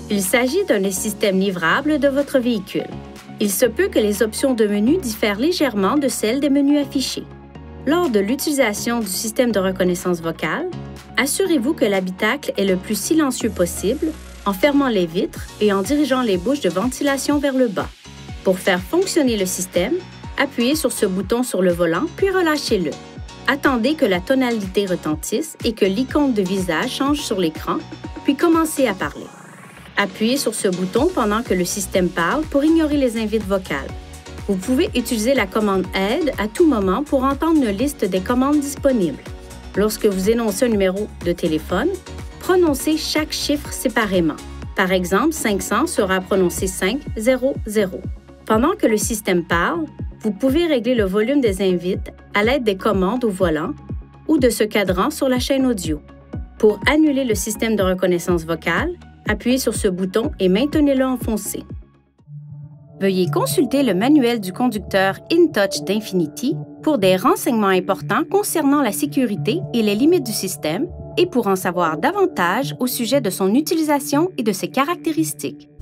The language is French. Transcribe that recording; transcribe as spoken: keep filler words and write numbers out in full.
Il s'agit d'un des systèmes livrables de votre véhicule. Il se peut que les options de menu diffèrent légèrement de celles des menus affichés. Lors de l'utilisation du système de reconnaissance vocale, assurez-vous que l'habitacle est le plus silencieux possible en fermant les vitres et en dirigeant les bouches de ventilation vers le bas. Pour faire fonctionner le système, appuyez sur ce bouton sur le volant puis relâchez-le. Attendez que la tonalité retentisse et que l'icône de visage change sur l'écran, puis commencez à parler. Appuyez sur ce bouton pendant que le système parle pour ignorer les invites vocales. Vous pouvez utiliser la commande « Aide » à tout moment pour entendre une liste des commandes disponibles. Lorsque vous énoncez un numéro de téléphone, prononcez chaque chiffre séparément. Par exemple, cinq cents sera prononcé cinq zéro zéro. Pendant que le système parle, vous pouvez régler le volume des invites à l'aide des commandes au volant ou de ce cadran sur la chaîne audio. Pour annuler le système de reconnaissance vocale, appuyez sur ce bouton et maintenez-le enfoncé. Veuillez consulter le manuel du conducteur InTouch d'Infinity pour des renseignements importants concernant la sécurité et les limites du système et pour en savoir davantage au sujet de son utilisation et de ses caractéristiques.